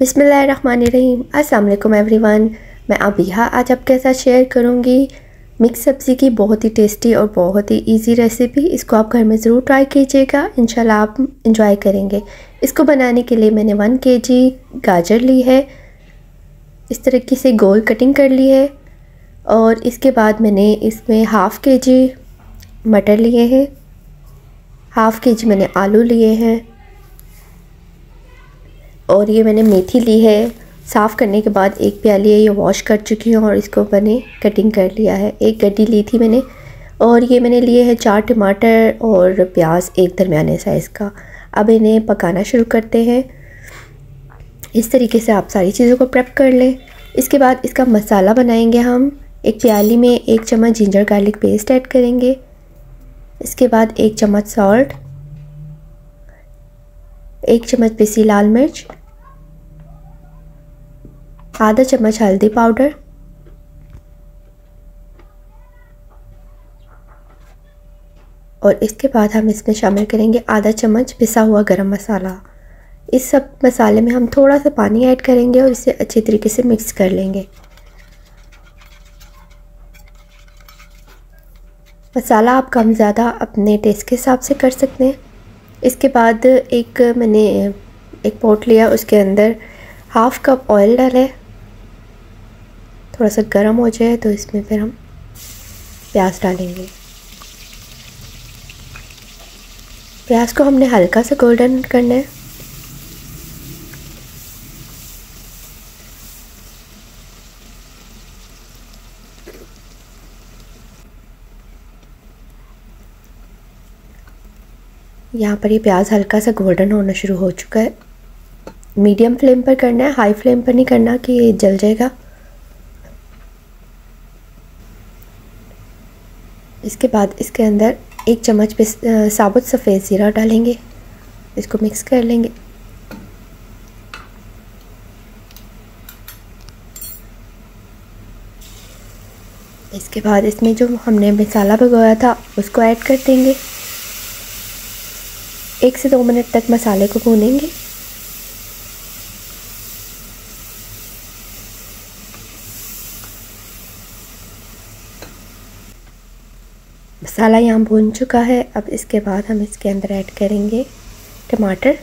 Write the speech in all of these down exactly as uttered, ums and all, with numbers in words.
बिस्मिल्लाहिर्रहमानिर्रहीम। अस्सलाम वालेकुम एवरीवन। मैं अबिहा आज आपके साथ शेयर करूंगी मिक्स सब्ज़ी की बहुत ही टेस्टी और बहुत ही इजी रेसिपी। इसको आप घर में ज़रूर ट्राई कीजिएगा, इंशाल्लाह आप इंजॉय करेंगे। इसको बनाने के लिए मैंने वन केजी गाजर ली है, इस तरीके से गोल कटिंग कर ली है। और इसके बाद मैंने इसमें हाफ़ के जी मटर लिए हैं, हाफ़ के जी मैंने आलू लिए हैं, और ये मैंने मेथी ली है। साफ़ करने के बाद एक प्याली है, ये वॉश कर चुकी हूँ और इसको मैंने कटिंग कर लिया है। एक गड्डी ली थी मैंने, और ये मैंने लिए हैं चार टमाटर और प्याज एक दरमियाने साइज़ का। अब इन्हें पकाना शुरू करते हैं। इस तरीके से आप सारी चीज़ों को प्रेप कर लें। इसके बाद इसका मसाला बनाएंगे हम। एक प्याली में एक चम्मच जिंजर गार्लिक पेस्ट ऐड करेंगे। इसके बाद एक चम्मच सॉल्ट, एक चम्मच पिसी लाल मिर्च, आधा चम्मच हल्दी पाउडर, और इसके बाद हम इसमें शामिल करेंगे आधा चम्मच पिसा हुआ गरम मसाला। इस सब मसाले में हम थोड़ा सा पानी ऐड करेंगे और इसे अच्छी तरीके से मिक्स कर लेंगे। मसाला आप कम ज़्यादा अपने टेस्ट के हिसाब से कर सकते हैं। इसके बाद एक मैंने एक पॉट लिया, उसके अंदर हाफ़ कप ऑयल डाला है। थोड़ा सा गर्म हो जाए तो इसमें फिर हम प्याज डालेंगे। प्याज को हमने हल्का सा गोल्डन करना है। यहाँ पर ये प्याज हल्का सा गोल्डन होना शुरू हो चुका है। मीडियम फ्लेम पर करना है, हाई फ्लेम पर नहीं करना कि ये जल जाएगा। इसके बाद इसके अंदर एक चम्मच पे साबुत सफ़ेद ज़ीरा डालेंगे, इसको मिक्स कर लेंगे। इसके बाद इसमें जो हमने मसाला भिगोया था उसको ऐड कर देंगे। एक से दो मिनट तक मसाले को भूनेंगे। मसाला यहाँ भून चुका है। अब इसके बाद हम इसके अंदर ऐड करेंगे टमाटर।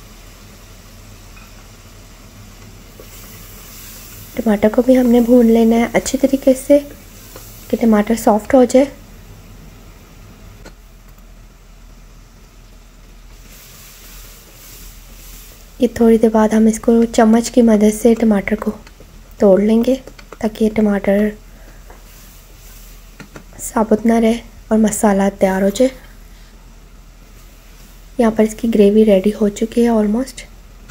टमाटर को भी हमने भून लेना है अच्छी तरीके से कि टमाटर सॉफ्ट हो जाए। ये थोड़ी देर बाद हम इसको चम्मच की मदद से टमाटर को तोड़ लेंगे ताकि ये टमाटर साबुत ना रहे और मसाला तैयार हो जाए। यहाँ पर इसकी ग्रेवी रेडी हो चुकी है ऑलमोस्ट।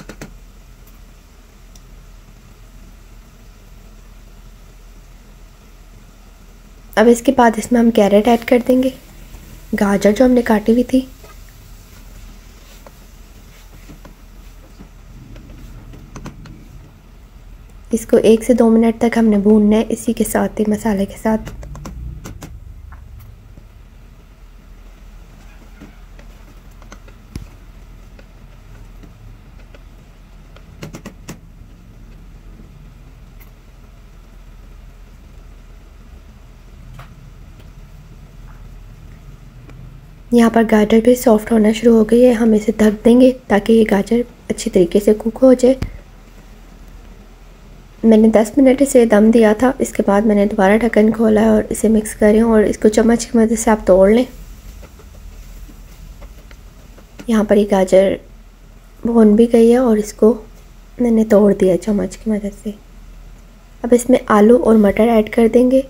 अब इसके बाद इसमें हम कैरेट ऐड कर देंगे, गाजर जो हमने काटी हुई थी। इसको एक से दो मिनट तक हमने भूनना है इसी के साथ ही मसाले के साथ। यहाँ पर गाजर भी सॉफ्ट होना शुरू हो गई है। हम इसे ढक देंगे ताकि ये गाजर अच्छी तरीके से कुक हो जाए। मैंने दस मिनट इसे दम दिया था। इसके बाद मैंने दोबारा ढक्कन खोला है और इसे मिक्स कर रही हूँ, और इसको चम्मच की मदद से आप तोड़ लें। यहाँ पर ये गाजर भून भी गई है और इसको मैंने तोड़ दिया चम्मच की मदद से। अब इसमें आलू और मटर ऐड कर देंगे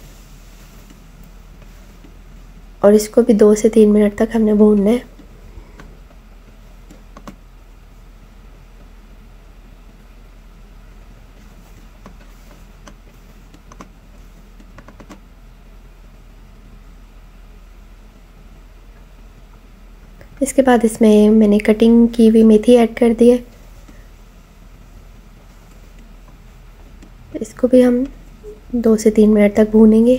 और इसको भी दो से तीन मिनट तक हमने भूनना है। इसके बाद इसमें मैंने कटिंग की हुई मेथी ऐड कर दी है। इसको भी हम दो से तीन मिनट तक भूनेंगे।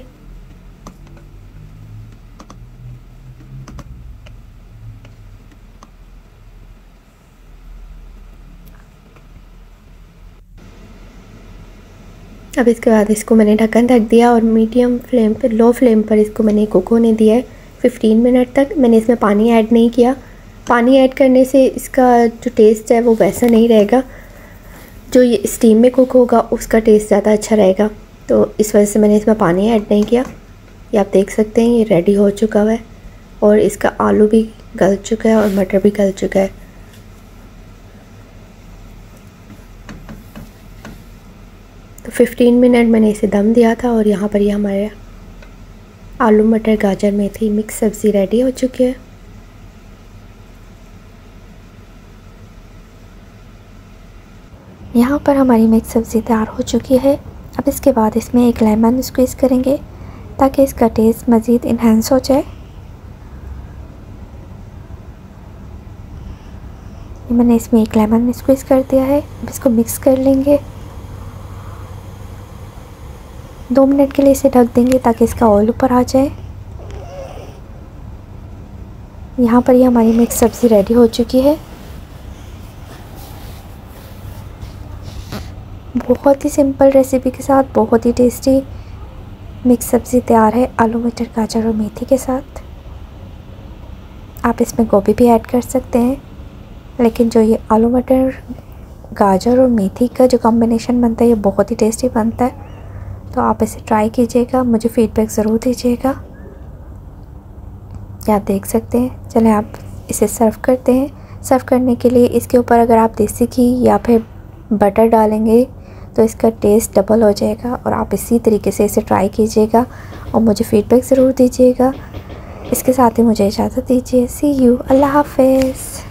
अब इसके बाद इसको मैंने ढक्कन ढक दिया और मीडियम फ्लेम पर, लो फ्लेम पर इसको मैंने कुक होने दिया है फिफ्टीन मिनट तक। मैंने इसमें पानी ऐड नहीं किया। पानी ऐड करने से इसका जो टेस्ट है वो वैसा नहीं रहेगा, जो ये स्टीम में कुक होगा उसका टेस्ट ज़्यादा अच्छा रहेगा। तो इस वजह से मैंने इसमें पानी ऐड नहीं किया। ये आप देख सकते हैं ये रेडी हो चुका हुआ है और इसका आलू भी गल चुका है और मटर भी गल चुका है। तो फिफ्टीन मिनट मैंने इसे दम दिया था और यहाँ पर ये यह हमारे आलू मटर गाजर मेथी मिक्स सब्ज़ी रेडी हो चुकी है। यहाँ पर हमारी मिक्स सब्ज़ी तैयार हो चुकी है। अब इसके बाद इसमें एक लेमन स्क्वीज़ करेंगे ताकि इसका टेस्ट मज़ीद इन्हेंस हो जाए। मैंने इसमें एक लेमन स्क्वीज़ कर दिया है। अब इसको मिक्स कर लेंगे। दो मिनट के लिए इसे ढक देंगे ताकि इसका ऑयल ऊपर आ जाए। यहाँ पर ये यह हमारी मिक्स सब्ज़ी रेडी हो चुकी है। बहुत ही सिंपल रेसिपी के साथ बहुत ही टेस्टी मिक्स सब्ज़ी तैयार है आलू मटर गाजर और मेथी के साथ। आप इसमें गोभी भी ऐड कर सकते हैं, लेकिन जो ये आलू मटर गाजर और मेथी का जो कॉम्बिनेशन बनता है ये बहुत ही टेस्टी बनता है। तो आप इसे ट्राई कीजिएगा, मुझे फ़ीडबैक ज़रूर दीजिएगा। क्या आप देख सकते हैं। चलें आप इसे सर्व करते हैं। सर्व करने के लिए इसके ऊपर अगर आप देसी घी या फिर बटर डालेंगे तो इसका टेस्ट डबल हो जाएगा। और आप इसी तरीके से इसे ट्राई कीजिएगा और मुझे फ़ीडबैक ज़रूर दीजिएगा। इसके साथ ही मुझे इजाज़त दीजिए। सी यू, अल्लाह हाफ़िज़।